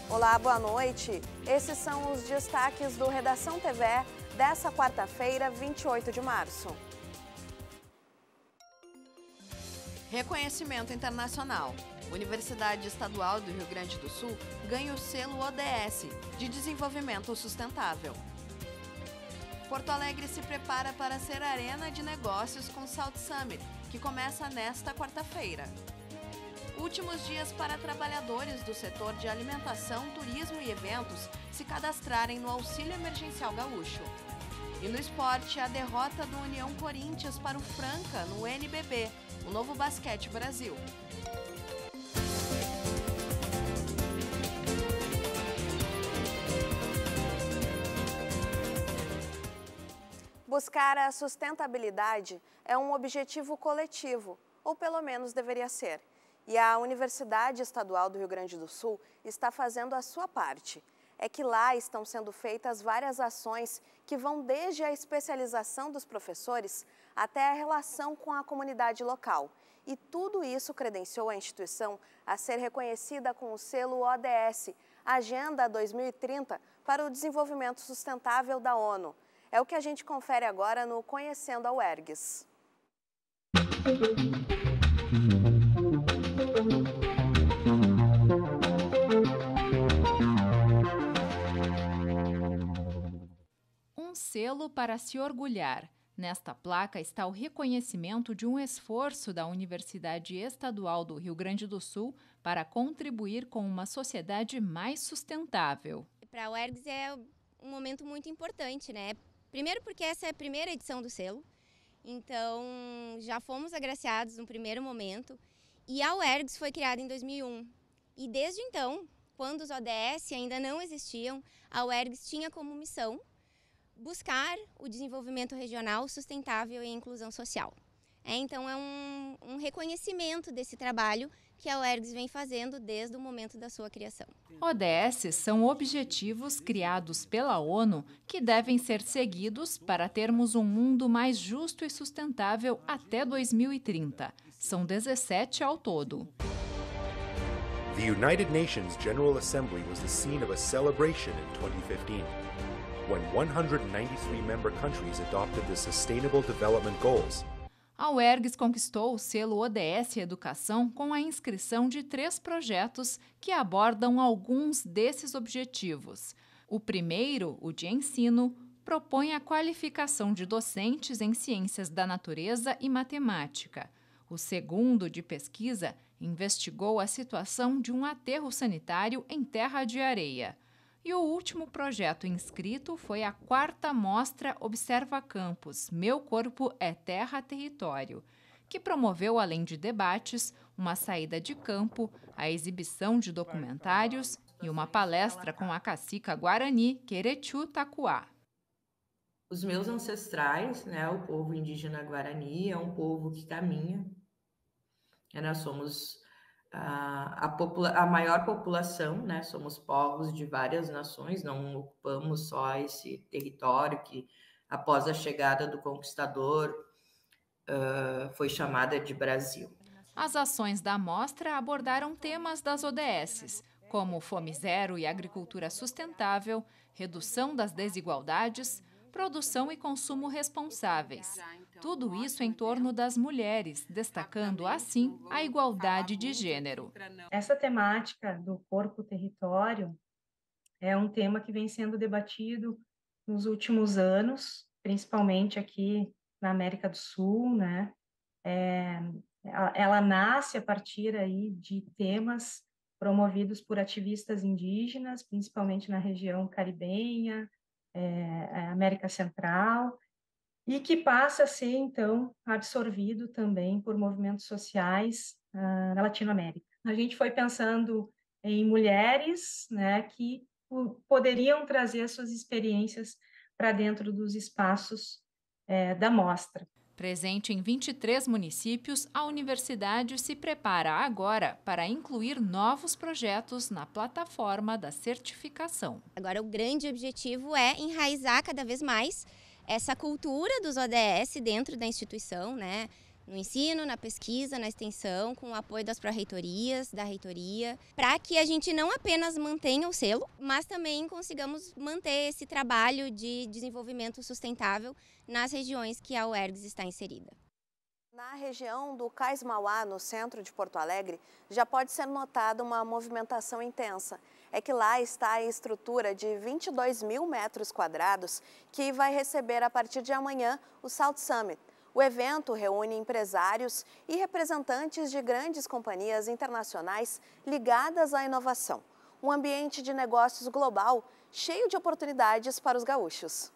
Olá, boa noite. Esses são os destaques do Redação TV dessa quarta-feira, 28 de março. Reconhecimento internacional. Universidade Estadual do Rio Grande do Sul ganha o selo ODS, de Desenvolvimento Sustentável. Porto Alegre se prepara para ser arena de negócios com South Summit, que começa nesta quarta-feira. Últimos dias para trabalhadores do setor de alimentação, turismo e eventos se cadastrarem no Auxílio Emergencial Gaúcho. E no esporte, a derrota do União Corinthians para o Franca no NBB, o Novo Basquete Brasil. Buscar a sustentabilidade é um objetivo coletivo, ou pelo menos deveria ser. E a Universidade Estadual do Rio Grande do Sul está fazendo a sua parte. É que lá estão sendo feitas várias ações que vão desde a especialização dos professores até a relação com a comunidade local. E tudo isso credenciou a instituição a ser reconhecida com o selo ODS, Agenda 2030 para o Desenvolvimento Sustentável da ONU. É o que a gente confere agora no Conhecendo a UERGS. Um selo para se orgulhar. Nesta placa está o reconhecimento de um esforço da Universidade Estadual do Rio Grande do Sul para contribuir com uma sociedade mais sustentável. Para a UERGS é um momento muito importante, né? Primeiro porque essa é a primeira edição do selo, então já fomos agraciados no primeiro momento. E a UERGS foi criada em 2001 e desde então, quando os ODS ainda não existiam, a UERGS tinha como missão buscar o desenvolvimento regional sustentável e inclusão social. Então é um reconhecimento desse trabalho que a UERGS vem fazendo desde o momento da sua criação. ODS são objetivos criados pela ONU que devem ser seguidos para termos um mundo mais justo e sustentável até 2030. São 17 ao todo. The United Nations General Assembly was the scene of a celebration in 2015, when 193 member countries adopted the Sustainable Development Goals. A UERGS conquistou o selo ODS Educação com a inscrição de 3 projetos que abordam alguns desses objetivos. O primeiro, o de ensino, propõe a qualificação de docentes em ciências da natureza e matemática. O segundo, de pesquisa, investigou a situação de um aterro sanitário em terra de areia. E o último projeto inscrito foi a 4ª Mostra Observa Campus, Meu Corpo é Terra Território, que promoveu, além de debates, uma saída de campo, a exibição de documentários e uma palestra com a cacica Guarani Querechu Tacuá. Os meus ancestrais, né, o povo indígena Guarani, é um povo que caminha. Nós somos a maior população, né? Somos povos de várias nações, não ocupamos só esse território que, após a chegada do conquistador, foi chamada de Brasil. As ações da mostra abordaram temas das ODSs, como Fome Zero e agricultura sustentável, redução das desigualdades, produção e consumo responsáveis. Tudo isso em torno das mulheres, destacando, assim, a igualdade de gênero. Essa temática do corpo-território é um tema que vem sendo debatido nos últimos anos, principalmente aqui na América do Sul, né? Ela nasce a partir aí de temas promovidos por ativistas indígenas, principalmente na região caribenha, América Central, e que passa a ser, então, absorvido também por movimentos sociais na Latinoamérica. A gente foi pensando em mulheres, né, que poderiam trazer as suas experiências para dentro dos espaços da mostra. Presente em 23 municípios, a universidade se prepara agora para incluir novos projetos na plataforma da certificação. Agora, o grande objetivo é enraizar cada vez mais essa cultura dos ODS dentro da instituição, né? no ensino, na pesquisa, na extensão, com o apoio das pró-reitorias, da reitoria, para que a gente não apenas mantenha o selo, mas também consigamos manter esse trabalho de desenvolvimento sustentável nas regiões que a UERGS está inserida. Na região do Cais Mauá, no centro de Porto Alegre, já pode ser notada uma movimentação intensa. É que lá está a estrutura de 22 mil metros quadrados que vai receber a partir de amanhã o South Summit. O evento reúne empresários e representantes de grandes companhias internacionais ligadas à inovação. Um ambiente de negócios global cheio de oportunidades para os gaúchos.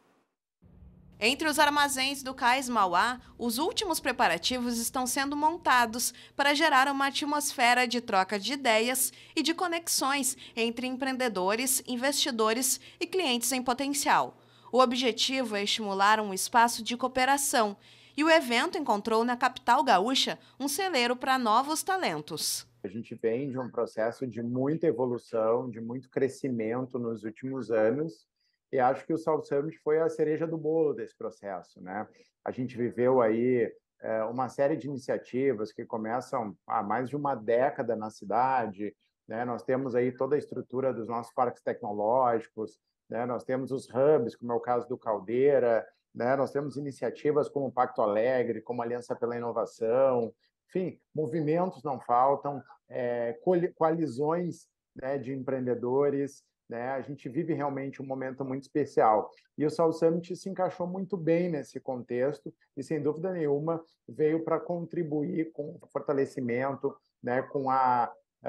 Entre os armazéns do Cais Mauá, os últimos preparativos estão sendo montados para gerar uma atmosfera de troca de ideias e de conexões entre empreendedores, investidores e clientes em potencial. O objetivo é estimular um espaço de cooperação e o evento encontrou na capital gaúcha um celeiro para novos talentos. A gente vem de um processo de muita evolução, de muito crescimento nos últimos anos. E acho que o South Summit foi a cereja do bolo desse processo, né? A gente viveu aí uma série de iniciativas que começam há mais de uma década na cidade, né? Nós temos aí toda a estrutura dos nossos parques tecnológicos, né? Nós temos os hubs, como é o caso do Caldeira, né? Nós temos iniciativas como o Pacto Alegre, como a Aliança pela Inovação, enfim, movimentos não faltam, coalizões, né, de empreendedores, né? A gente vive realmente um momento muito especial. E o South Summit se encaixou muito bem nesse contexto e, sem dúvida nenhuma, veio para contribuir com o fortalecimento, né, com a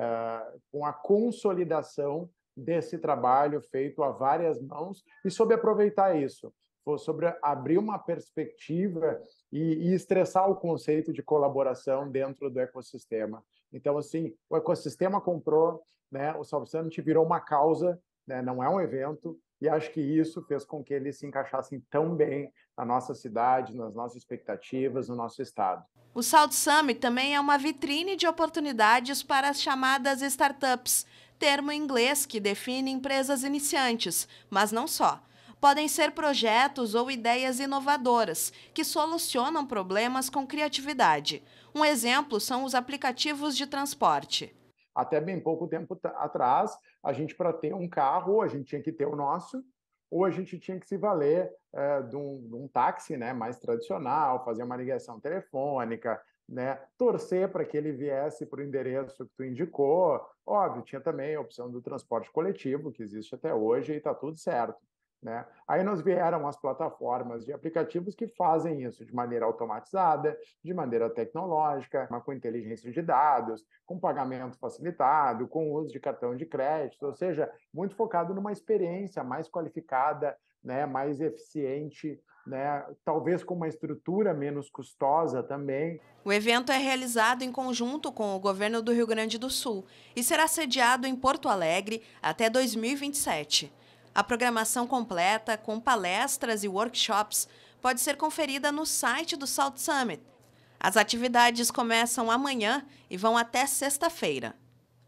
consolidação desse trabalho feito a várias mãos e sobre aproveitar isso, sobre abrir uma perspectiva e estressar o conceito de colaboração dentro do ecossistema. Então, assim, o ecossistema comprou, né? O South Summit virou uma causa, né? Não é um evento, e acho que isso fez com que eles se encaixassem tão bem na nossa cidade, nas nossas expectativas, no nosso estado. O South Summit também é uma vitrine de oportunidades para as chamadas startups, termo em inglês que define empresas iniciantes, mas não só. Podem ser projetos ou ideias inovadoras que solucionam problemas com criatividade. Um exemplo são os aplicativos de transporte. Até bem pouco tempo atrás, a gente, para ter um carro, a gente tinha que ter o nosso, ou a gente tinha que se valer de um táxi, né, mais tradicional, fazer uma ligação telefônica, né, torcer para que ele viesse para o endereço que tu indicou. Óbvio, tinha também a opção do transporte coletivo, que existe até hoje, e está tudo certo, né? Aí nos vieram as plataformas de aplicativos que fazem isso de maneira automatizada, de maneira tecnológica, com inteligência de dados, com pagamento facilitado, com uso de cartão de crédito, ou seja, muito focado numa experiência mais qualificada, né, mais eficiente, né, talvez com uma estrutura menos custosa também. O evento é realizado em conjunto com o governo do Rio Grande do Sul e será sediado em Porto Alegre até 2027. A programação completa, com palestras e workshops, pode ser conferida no site do South Summit. As atividades começam amanhã e vão até sexta-feira.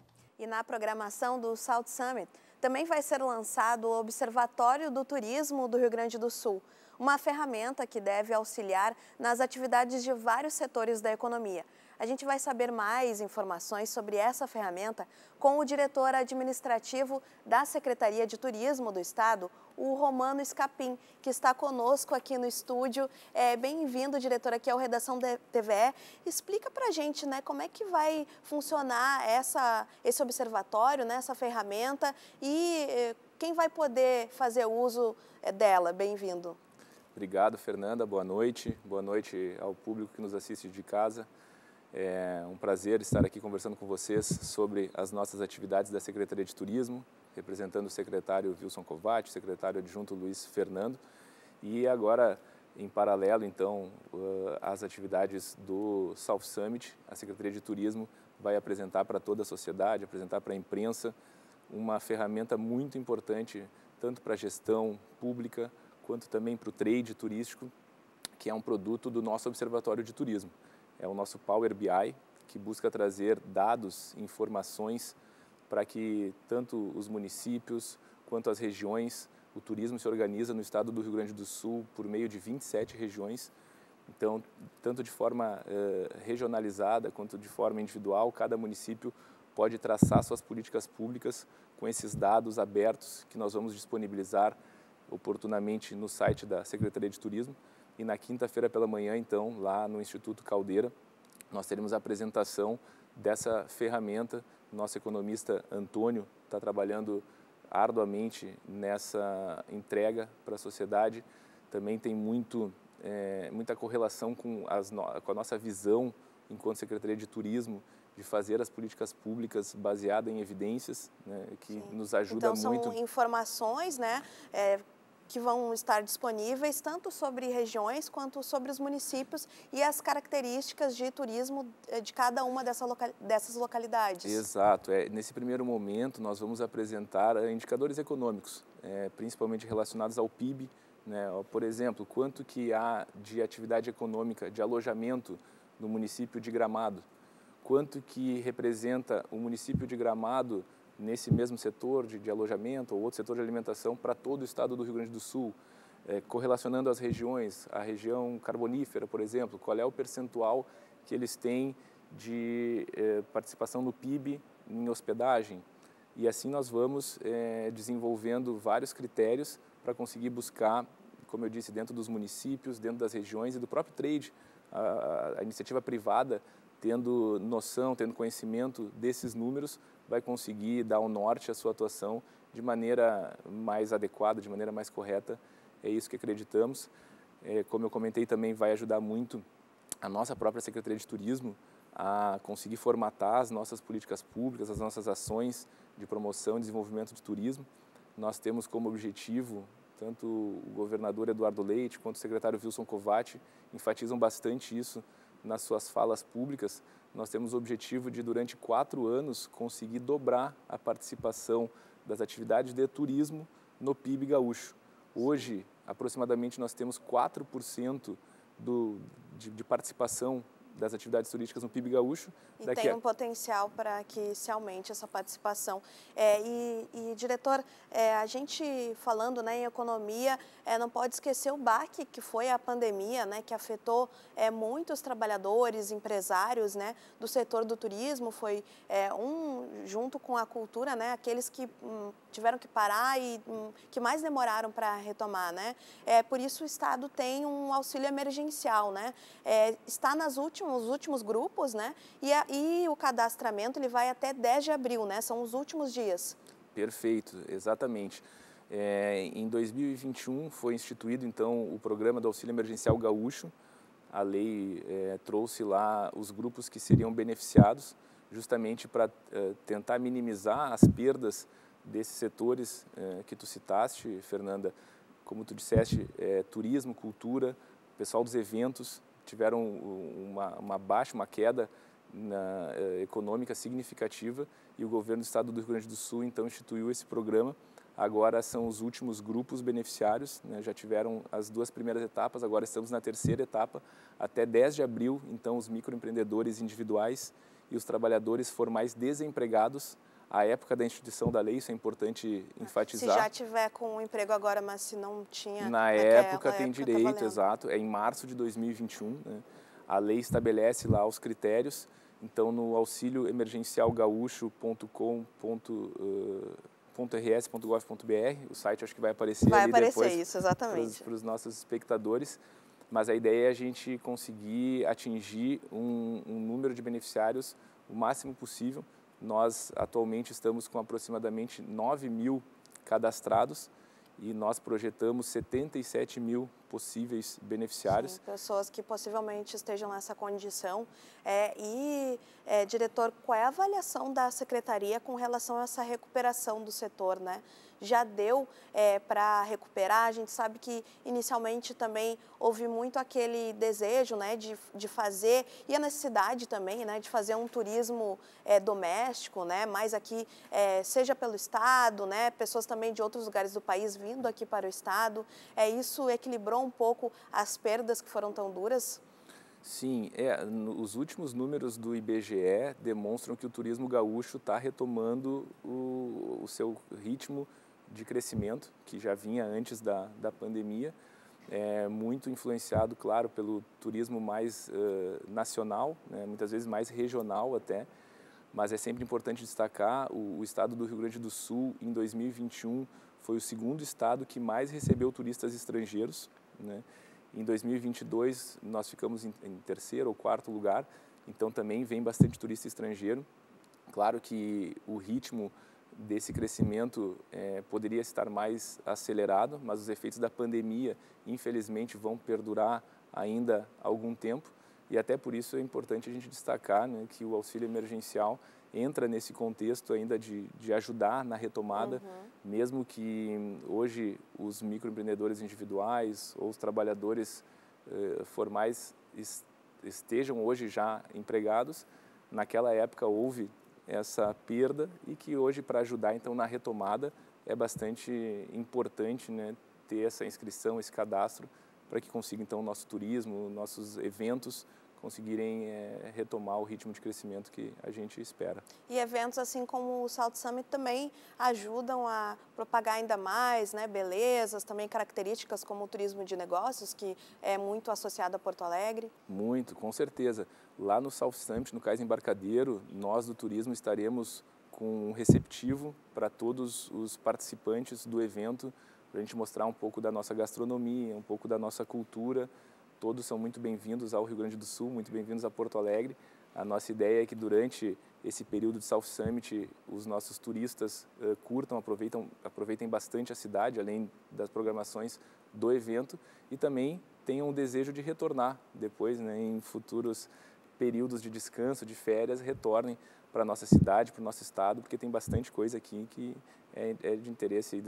E na programação do South Summit também vai ser lançado o Observatório do Turismo do Rio Grande do Sul, uma ferramenta que deve auxiliar nas atividades de vários setores da economia. A gente vai saber mais informações sobre essa ferramenta com o diretor administrativo da Secretaria de Turismo do Estado, o Romano Escapim, que está conosco aqui no estúdio. Bem-vindo, diretor, aqui ao Redação TVE. Explica para a gente, né, como é que vai funcionar esse observatório, né, essa ferramenta, e quem vai poder fazer uso dela. Bem-vindo. Obrigado, Fernanda. Boa noite. Boa noite ao público que nos assiste de casa. É um prazer estar aqui conversando com vocês sobre as nossas atividades da Secretaria de Turismo, representando o secretário Wilson Kovács, o secretário adjunto Luiz Fernando, e agora, em paralelo, então, as atividades do South Summit. A Secretaria de Turismo vai apresentar para toda a sociedade, apresentar para a imprensa, uma ferramenta muito importante, tanto para a gestão pública, quanto também para o trade turístico, que é um produto do nosso Observatório de Turismo. É o nosso Power BI, que busca trazer dados, informações, para que tanto os municípios quanto as regiões, o turismo se organiza no estado do Rio Grande do Sul por meio de 27 regiões, Então, tanto de forma regionalizada quanto de forma individual, cada município pode traçar suas políticas públicas com esses dados abertos que nós vamos disponibilizar oportunamente no site da Secretaria de Turismo. E na quinta-feira pela manhã, então, lá no Instituto Caldeira, nós teremos a apresentação dessa ferramenta. Nosso economista Antônio está trabalhando arduamente nessa entrega para a sociedade. Também tem muita correlação com a nossa visão enquanto Secretaria de Turismo, de fazer as políticas públicas baseadas em evidências, né, que Sim. nos ajuda então, muito. Então, são informações, né, que vão estar disponíveis tanto sobre regiões quanto sobre os municípios e as características de turismo de cada uma dessas localidades. Exato. Nesse primeiro momento, nós vamos apresentar indicadores econômicos, principalmente relacionados ao PIB, né? Por exemplo, quanto que há de atividade econômica, de alojamento no município de Gramado, quanto que representa o município de Gramado nesse mesmo setor de alojamento ou outro setor de alimentação para todo o estado do Rio Grande do Sul, correlacionando as regiões, a região carbonífera, por exemplo, qual é o percentual que eles têm de participação no PIB em hospedagem. E assim nós vamos desenvolvendo vários critérios para conseguir buscar, como eu disse, dentro dos municípios, dentro das regiões e do próprio trade, a iniciativa privada, tendo noção, tendo conhecimento desses números, vai conseguir dar o norte à sua atuação de maneira mais adequada, de maneira mais correta. É isso que acreditamos. Como eu comentei, também vai ajudar muito a nossa própria Secretaria de Turismo a conseguir formatar as nossas políticas públicas, as nossas ações de promoção e desenvolvimento de turismo. Nós temos como objetivo, tanto o governador Eduardo Leite quanto o secretário Wilson Covatti enfatizam bastante isso nas suas falas públicas. Nós temos o objetivo de, durante 4 anos, conseguir dobrar a participação das atividades de turismo no PIB gaúcho. Hoje, aproximadamente, nós temos 4% de participação das atividades turísticas no PIB gaúcho. E tem um potencial para que se aumente essa participação. Diretor, a gente falando, né, em economia, não pode esquecer o baque que foi a pandemia, né, que afetou muitos trabalhadores, empresários, né, do setor do turismo. Foi junto com a cultura, né, aqueles que tiveram que parar e que mais demoraram para retomar, né? Por isso o Estado tem um auxílio emergencial, né? Está nos últimos grupos, né? E o cadastramento ele vai até 10 de abril, né? São os últimos dias. Perfeito, exatamente. Em 2021 foi instituído, então, o programa do Auxílio Emergencial Gaúcho. A lei trouxe lá os grupos que seriam beneficiados, justamente para tentar minimizar as perdas desses setores que tu citaste, Fernanda. Como tu disseste, turismo, cultura, pessoal dos eventos tiveram uma queda econômica significativa, e o governo do estado do Rio Grande do Sul então instituiu esse programa. Agora são os últimos grupos beneficiários, né? Já tiveram as 2 primeiras etapas, agora estamos na 3ª etapa. Até 10 de abril, então, os microempreendedores individuais e os trabalhadores formais desempregados, à época da instituição da lei, isso é importante enfatizar. Se já tiver com um emprego agora, mas se não tinha... Na época tem direito, exato. É em março de 2021, né? A lei estabelece lá os critérios. Então, no auxilioemergencialgaúcho.com.rs.gov.br, o site acho que vai aparecer ali depois. Vai aparecer isso, exatamente. Para os nossos espectadores. Mas a ideia é a gente conseguir atingir um número de beneficiários o máximo possível. Nós, atualmente, estamos com aproximadamente 9 mil cadastrados e nós projetamos 77 mil possíveis beneficiários. Sim, pessoas que possivelmente estejam nessa condição. Diretor, qual é a avaliação da Secretaria com relação a essa recuperação do setor, né? Já deu para recuperar? A gente sabe que inicialmente também houve muito aquele desejo, né, de fazer, e a necessidade também, né, de fazer um turismo doméstico, né, mais aqui, seja pelo Estado, né, pessoas também de outros lugares do país vindo aqui para o Estado. Isso equilibrou um pouco as perdas que foram tão duras? Sim, os últimos números do IBGE demonstram que o turismo gaúcho está retomando o seu ritmo de crescimento, que já vinha antes da pandemia. muito influenciado, claro, pelo turismo mais nacional, né, muitas vezes mais regional até, mas é sempre importante destacar o estado do Rio Grande do Sul, em 2021, foi o segundo estado que mais recebeu turistas estrangeiros, né? Em 2022, nós ficamos em terceiro ou quarto lugar, então também vem bastante turista estrangeiro. Claro que o ritmo desse crescimento poderia estar mais acelerado, mas os efeitos da pandemia, infelizmente, vão perdurar ainda algum tempo, e até por isso é importante a gente destacar, né, que o auxílio emergencial entra nesse contexto ainda de ajudar na retomada, mesmo que hoje os microempreendedores individuais ou os trabalhadores formais estejam hoje já empregados. Naquela época houve essa perda e que hoje, para ajudar então na retomada, é bastante importante, né, ter essa inscrição, esse cadastro, para que consiga então o nosso turismo, nossos eventos conseguirem retomar o ritmo de crescimento que a gente espera. E eventos assim como o Salt Summit também ajudam a propagar ainda mais, né, belezas, também características como o turismo de negócios, que é muito associado a Porto Alegre? Muito, com certeza. Lá no Salt Summit, no Cais Embarcadero, nós do turismo estaremos com um receptivo para todos os participantes do evento, para a gente mostrar um pouco da nossa gastronomia, um pouco da nossa cultura. Todos são muito bem-vindos ao Rio Grande do Sul, muito bem-vindos a Porto Alegre. A nossa ideia é que durante esse período de South Summit, os nossos turistas curtam, aproveitem bastante a cidade, além das programações do evento, e também tenham o desejo de retornar depois, né, em futuros períodos de descanso, de férias, retornem para a nossa cidade, para o nosso estado, porque tem bastante coisa aqui que é de interesse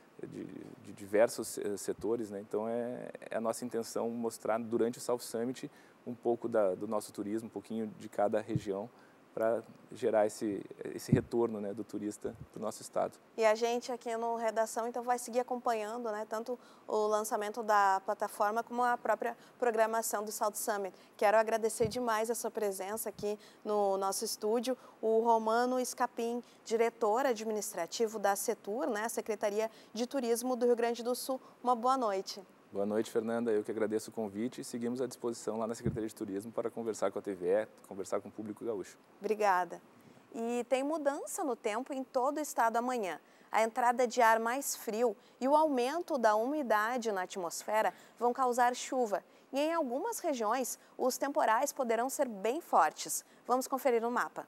de diversos setores, né? Então é a nossa intenção mostrar durante o South Summit um pouco do nosso turismo, um pouquinho de cada região, para gerar esse retorno, né, do turista para o nosso estado. E a gente aqui no Redação então vai seguir acompanhando, né, tanto o lançamento da plataforma como a própria programação do Salt Summit. Quero agradecer demais a sua presença aqui no nosso estúdio, o Romano Scapin, diretor administrativo da Setur, né, Secretaria de Turismo do Rio Grande do Sul. Uma boa noite. Boa noite, Fernanda. Eu que agradeço o convite e seguimos à disposição lá na Secretaria de Turismo para conversar com a TVE, conversar com o público gaúcho. Obrigada. E tem mudança no tempo em todo o estado amanhã. A entrada de ar mais frio e o aumento da umidade na atmosfera vão causar chuva. E em algumas regiões, os temporais poderão ser bem fortes. Vamos conferir no mapa.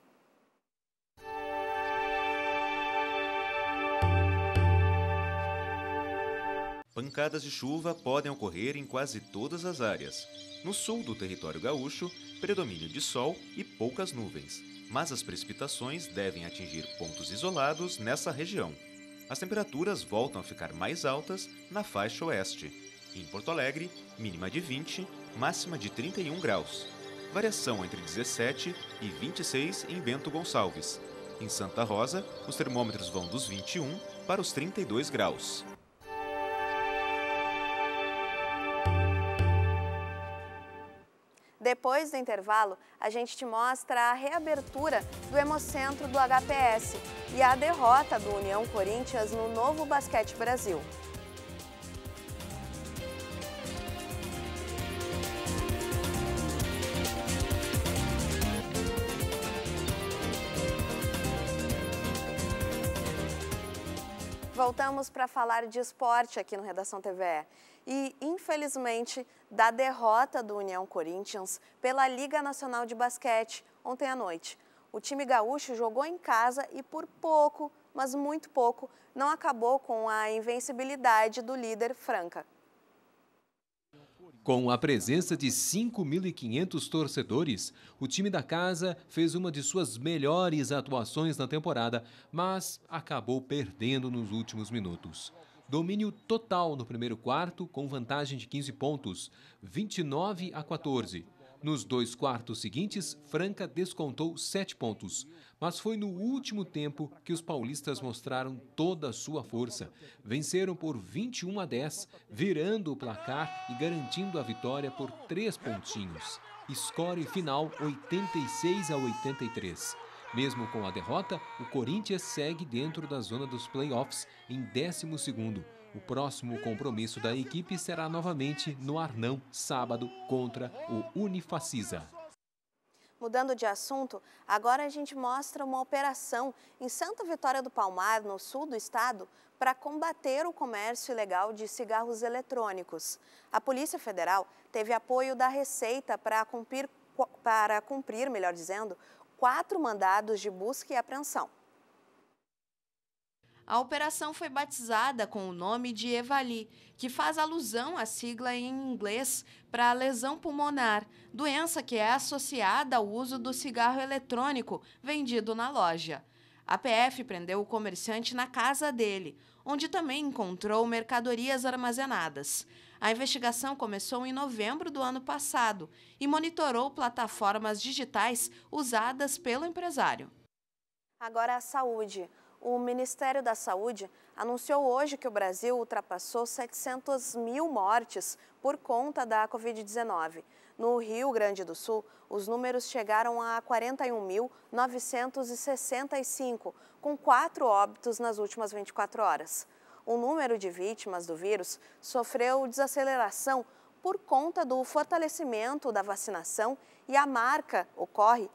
Pancadas de chuva podem ocorrer em quase todas as áreas. No sul do território gaúcho, predomínio de sol e poucas nuvens, mas as precipitações devem atingir pontos isolados nessa região. As temperaturas voltam a ficar mais altas na faixa oeste. Em Porto Alegre, mínima de 20, máxima de 31 graus. Variação entre 17 e 26 em Bento Gonçalves. Em Santa Rosa, os termômetros vão dos 21 para os 32 graus. Depois do intervalo, a gente te mostra a reabertura do Hemocentro do HPS e a derrota do União Corinthians no Novo Basquete Brasil. Voltamos para falar de esporte aqui no Redação TVE. E, infelizmente, da derrota do União Corinthians pela Liga Nacional de Basquete ontem à noite. O time gaúcho jogou em casa e por pouco, mas muito pouco, não acabou com a invencibilidade do líder Franca. Com a presença de 5.500 torcedores, o time da casa fez uma de suas melhores atuações na temporada, mas acabou perdendo nos últimos minutos. Domínio total no primeiro quarto, com vantagem de 15 pontos, 29-14. Nos 2 quartos seguintes, Franca descontou 7 pontos. Mas foi no último tempo que os paulistas mostraram toda a sua força. Venceram por 21-10, virando o placar e garantindo a vitória por 3 pontinhos. Score final 86-83. Mesmo com a derrota, o Corinthians segue dentro da zona dos playoffs em 12º. O próximo compromisso da equipe será novamente no Arnão, sábado, contra o Unifacisa. Mudando de assunto, agora a gente mostra uma operação em Santa Vitória do Palmar, no sul do estado, para combater o comércio ilegal de cigarros eletrônicos. A Polícia Federal teve apoio da Receita para cumprir, 4 mandados de busca e apreensão. A operação foi batizada com o nome de EVALI, que faz alusão à sigla em inglês para lesão pulmonar, doença que é associada ao uso do cigarro eletrônico vendido na loja. A PF prendeu o comerciante na casa dele, onde também encontrou mercadorias armazenadas. A investigação começou em novembro do ano passado e monitorou plataformas digitais usadas pelo empresário. Agora a saúde. O Ministério da Saúde anunciou hoje que o Brasil ultrapassou 700 mil mortes por conta da Covid-19. No Rio Grande do Sul, os números chegaram a 41.965, com 4 óbitos nas últimas 24 horas. O número de vítimas do vírus sofreu desaceleração por conta do fortalecimento da vacinação e a marca ocorre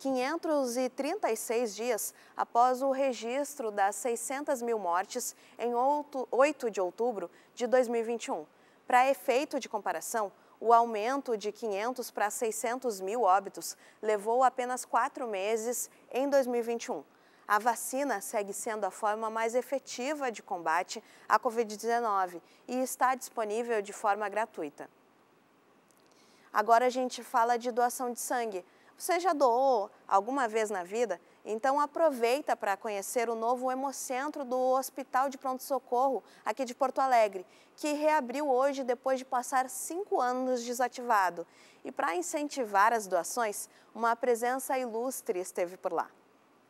536 dias após o registro das 600 mil mortes em 8 de outubro de 2021. Para efeito de comparação, o aumento de 500 para 600 mil óbitos levou apenas 4 meses em 2021. A vacina segue sendo a forma mais efetiva de combate à Covid-19 e está disponível de forma gratuita. Agora a gente fala de doação de sangue. Você já doou alguma vez na vida? Então aproveita para conhecer o novo Hemocentro do Hospital de Pronto-Socorro, aqui de Porto Alegre, que reabriu hoje depois de passar 5 anos desativado. E para incentivar as doações, uma presença ilustre esteve por lá.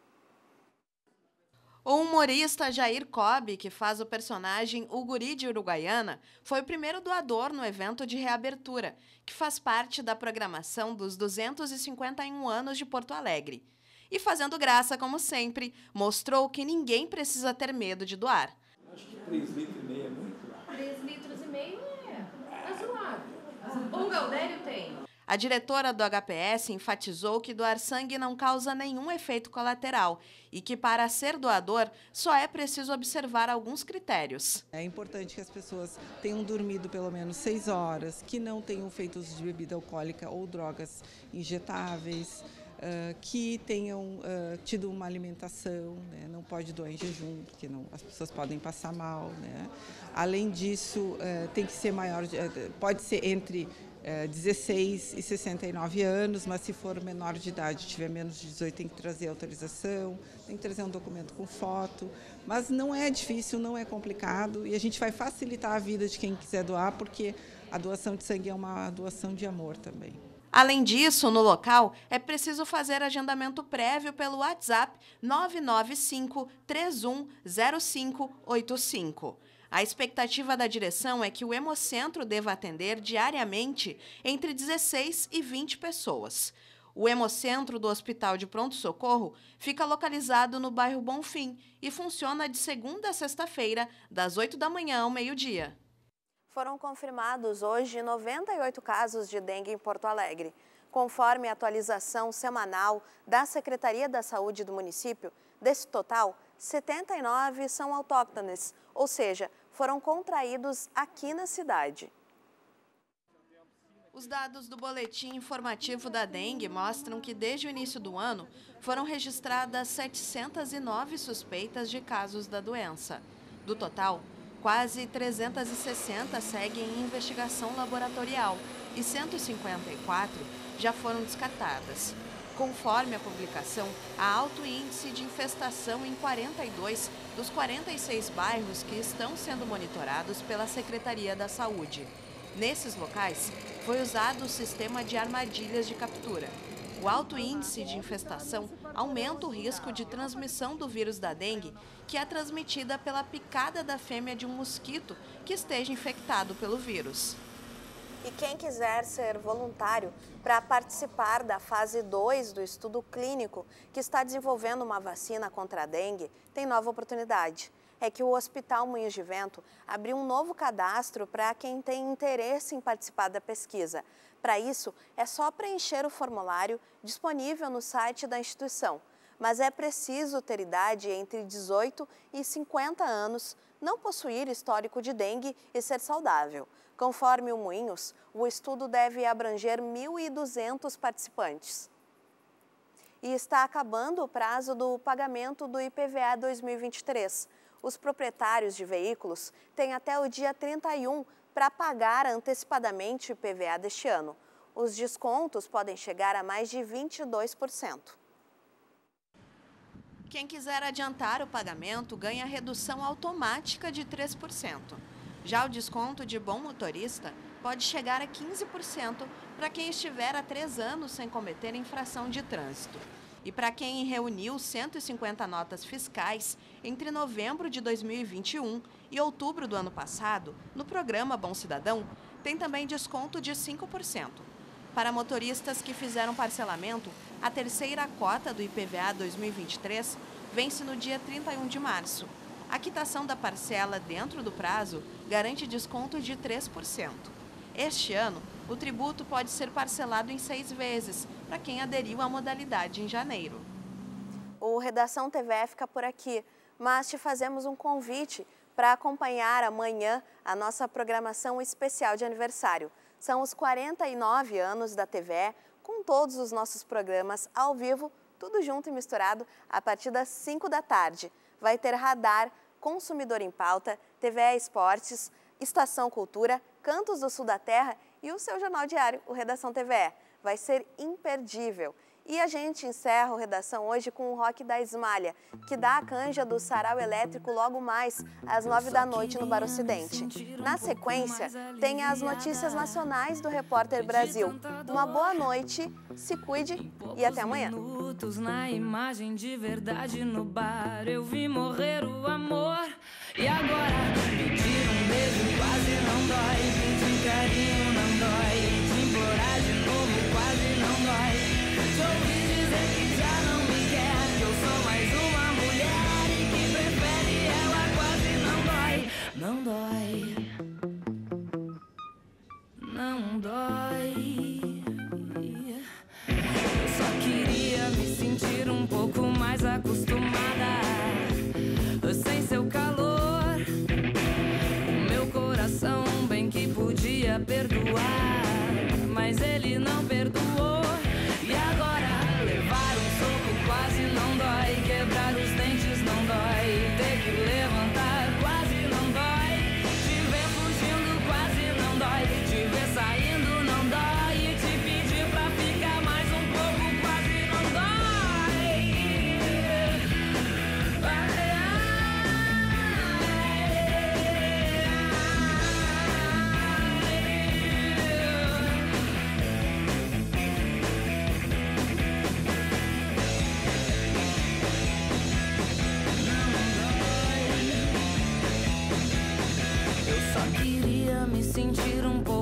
O humorista Jair Cobb, que faz o personagem O Guri de Uruguaiana, foi o primeiro doador no evento de reabertura, que faz parte da programação dos 251 anos de Porto Alegre. E fazendo graça, como sempre, mostrou que ninguém precisa ter medo de doar. Acho que 3,5 litros é muito. 3,5 litros é zoado. O Galdério tem. A diretora do HPS enfatizou que doar sangue não causa nenhum efeito colateral e que, para ser doador, só é preciso observar alguns critérios. É importante que as pessoas tenham dormido pelo menos 6 horas, que não tenham feito uso de bebida alcoólica ou drogas injetáveis, que tenham tido uma alimentação, né? Não pode doar em jejum, porque as pessoas podem passar mal, né? Além disso, tem que ser maior, pode ser entre 16 e 69 anos, mas se for menor de idade, tiver menos de 18, tem que trazer autorização, tem que trazer um documento com foto, mas não é difícil, não é complicado e a gente vai facilitar a vida de quem quiser doar, porque a doação de sangue é uma doação de amor também. Além disso, no local, é preciso fazer agendamento prévio pelo WhatsApp 995 310585. A expectativa da direção é que o Hemocentro deva atender diariamente entre 16 e 20 pessoas. O Hemocentro do Hospital de Pronto-Socorro fica localizado no bairro Bonfim e funciona de segunda a sexta-feira, das 8 da manhã ao meio-dia. Foram confirmados hoje 98 casos de dengue em Porto Alegre. Conforme a atualização semanal da Secretaria da Saúde do município, desse total, 79 são autóctones, ou seja, foram contraídos aqui na cidade. Os dados do Boletim Informativo da Dengue mostram que, desde o início do ano, foram registradas 709 suspeitas de casos da doença. Do total, quase 360 seguem em investigação laboratorial e 154 já foram descartadas. Conforme a publicação, há alto índice de infestação em 42 dos 46 bairros que estão sendo monitorados pela Secretaria da Saúde. Nesses locais, foi usado o sistema de armadilhas de captura. O alto índice de infestação aumenta o risco de transmissão do vírus da dengue, que é transmitida pela picada da fêmea de um mosquito que esteja infectado pelo vírus. E quem quiser ser voluntário para participar da fase 2 do estudo clínico que está desenvolvendo uma vacina contra a dengue, tem nova oportunidade. é que o Hospital Moinhos de Vento abriu um novo cadastro para quem tem interesse em participar da pesquisa. Para isso, é só preencher o formulário disponível no site da instituição. Mas é preciso ter idade entre 18 e 50 anos, não possuir histórico de dengue e ser saudável. Conforme o Moinhos, o estudo deve abranger 1.200 participantes. E está acabando o prazo do pagamento do IPVA 2023. Os proprietários de veículos têm até o dia 31 para pagar antecipadamente o IPVA deste ano. Os descontos podem chegar a mais de 22%. Quem quiser adiantar o pagamento ganha redução automática de 3%. Já o desconto de bom motorista pode chegar a 15% para quem estiver há 3 anos sem cometer infração de trânsito. E para quem reuniu 150 notas fiscais entre novembro de 2021 e outubro do ano passado, no programa Bom Cidadão, tem também desconto de 5%. Para motoristas que fizeram parcelamento, a terceira cota do IPVA 2023 vence no dia 31 de março. A quitação da parcela dentro do prazo garante desconto de 3%. Este ano, o tributo pode ser parcelado em 6 vezes, para quem aderiu à modalidade em janeiro. O Redação TVE fica por aqui, mas te fazemos um convite para acompanhar amanhã a nossa programação especial de aniversário. São os 49 anos da TVE, com todos os nossos programas ao vivo, tudo junto e misturado, a partir das 5 da tarde. Vai ter Radar, Consumidor em Pauta, TVE Esportes, Estação Cultura, Cantos do Sul da Terra e o seu jornal diário, o Redação TVE. Vai ser imperdível. E a gente encerra o Redação hoje com o rock da Esmalha, que dá a canja do Sarau Elétrico logo mais, às 9 da noite no Bar Ocidente. Na sequência, tem as notícias nacionais do Repórter Brasil. Uma boa noite, se cuide e até amanhã. Na imagem de verdade no bar, eu vi morrer o amor. E agora, pedir um beijo quase não dói, pedir carinho não dói, te implorar de novo quase não dói. Te ouvi dizer que já não me quer, que eu sou mais uma mulher e que prefere ela quase não dói. Não dói, não dói. Eu só queria me sentir um pouco mais acostumada, sem seu calor. O meu coração bem que podia perdoar, mas ele não perdoou. E agora levar um soco quase não dói, quebrar os dentes não dói, ter que levantar quase não dói, te ver fugindo quase não dói, te ver saindo não dói, e te pedir pra ficar mais um pouco quase não dói. Eu só queria me sentir um pouco